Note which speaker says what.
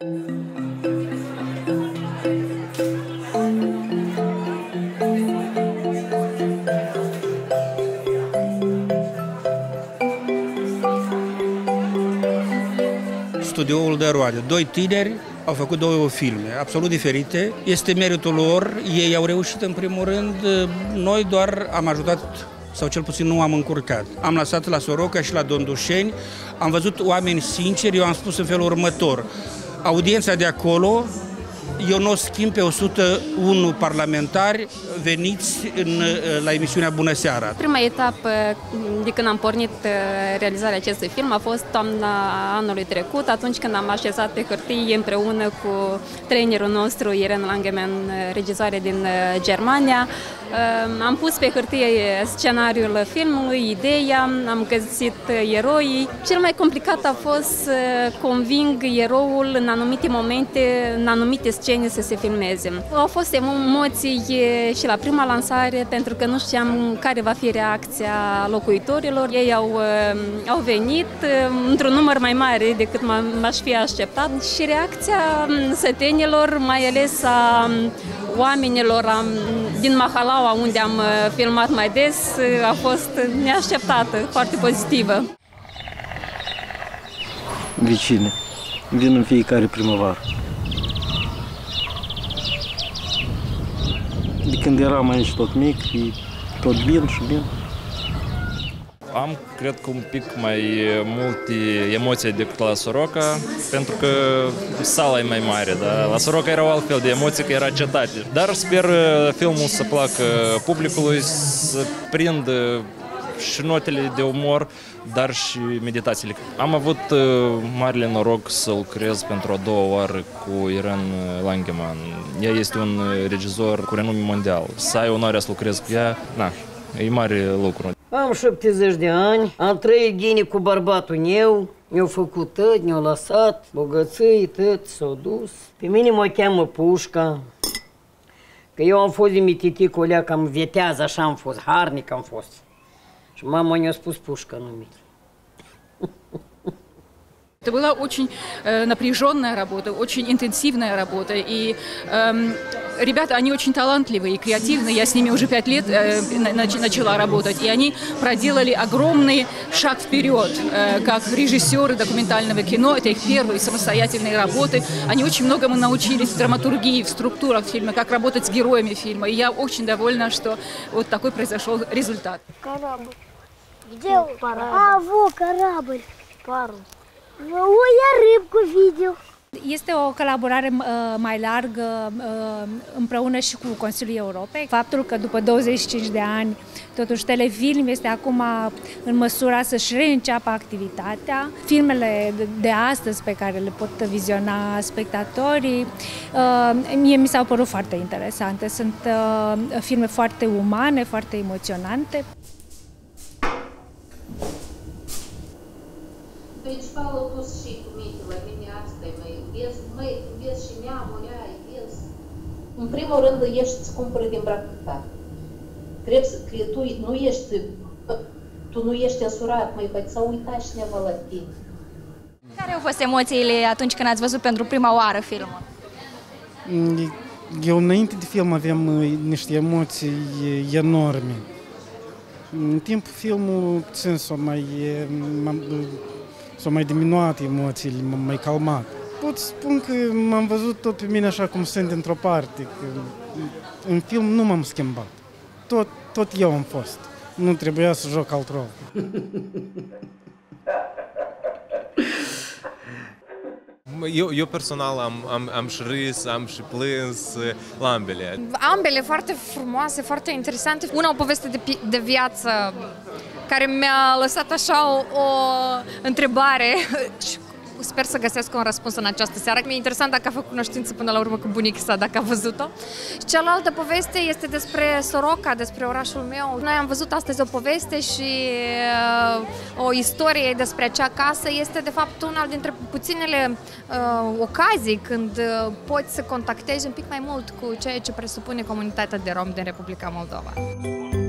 Speaker 1: Studioul de roade. Doi tineri au făcut două filme absolut diferite. Este meritul lor. Ei au reușit în primul rând. Noi doar am ajutat, sau cel puțin nu am încurcat. Am lăsat la Soroca și la Dondușeni. Am văzut oameni sinceri. Eu am spus în felul următor. Audiența de acolo, eu nu o schimb pe 101 parlamentari veniți la emisiunea Bună Seara.
Speaker 2: Prima etapă de când am pornit realizarea acestui film a fost toamna anului trecut, atunci când am așezat pe hârtie împreună cu trainerul nostru, Irene Langemann, regizoare din Germania. Am pus pe hârtie scenariul filmului, ideea, am găsit eroii. Cel mai complicat a fost să conving eroul în anumite momente, în anumite scene să se filmeze. Au fost emoții și la prima lansare, pentru că nu știam care va fi reacția locuitorilor. Ei au venit într-un număr mai mare decât m-aș fi așteptat și reacția sătenilor, mai ales a oamenilor din Mahalaua, unde am filmat mai des, a fost neașteptată, foarte pozitivă.
Speaker 3: Vecine vin în fiecare primăvară. De când eram aici tot mic, tot bine și bine.
Speaker 4: Am, cred că, un pic mai multe emoții decât la Soroca, pentru că sala e mai mare, da? La Soroca erau altfel de emoții, că era cetate. Dar sper filmul să placă publicului, să prindă și notele de umor, dar și meditațiile. Am avut marele noroc să lucrez pentru a doua oară cu Irene Langemann. Ea este un regizor cu renume mondial. Să ai onoarea să lucrez cu ea, e mare lucru.
Speaker 5: Am 70 de ani, am trăit ghine cu bărbatul meu, ne-au făcut tot, ne-au lăsat, bogății, tot, s-au dus. Pe mine mă cheamă Pușca, că eu am fost din mititic, o leacă, cam vietează, așa am fost, harnic am fost. Și mama ne-a spus Pușca numit.
Speaker 6: Это была очень напряженная работа, очень интенсивная работа, и ребята, они очень талантливые и креативные, я с ними уже 5 лет начала работать, и они проделали огромный шаг вперед, как режиссеры документального кино, это их первые самостоятельные работы, они очень многому научились в драматургии, в структурах фильма, как работать с героями фильма, и я очень довольна, что вот такой произошел результат.
Speaker 7: Корабль. Где он? А, во, корабль. Парус. Ой, я рыбку видел.
Speaker 8: Este o colaborare mai largă împreună și cu Consiliul Europei. Faptul că după 25 de ani, totuși Telefilm este acum în măsura să-și reînceapă activitatea. Filmele de astăzi pe care le pot viziona spectatorii, mie mi s-au părut foarte interesante. Sunt filme foarte umane, foarte emoționante.
Speaker 9: Deci, Paul a pus și cuvintele mine asta, vezi și neamul ai, vezi. În primul rând, ești cumpără de îmbrăcăcat. Trebuie că tu nu ești însurat, poate s-a uitat cineva la tine.
Speaker 10: Care au fost emoțiile atunci când ați văzut pentru prima oară filmul?
Speaker 11: Eu înainte de film aveam niște emoții enorme. În timpul filmului puțin s-au mai diminuat emoțiile, m-am mai calmat. Pot spun că m-am văzut tot pe mine așa cum sunt într-o parte, că în film nu m-am schimbat. Tot eu am fost. Nu trebuia să joc alt rol.
Speaker 12: Eu personal am și râs, am și plâns la ambele.
Speaker 13: Ambele foarte frumoase, foarte interesante. Una o poveste de viață care mi-a lăsat așa o întrebare și sper să găsesc un răspuns în această seară. Mi-e interesant dacă a făcut cunoștință până la urmă cu bunica sa, dacă a văzut-o. Și cealaltă poveste este despre Soroca, despre orașul meu. Noi am văzut astăzi o poveste și o istorie despre acea casă. Este de fapt una dintre puținele ocazii când poți să contactezi un pic mai mult cu ceea ce presupune comunitatea de rom din Republica Moldova.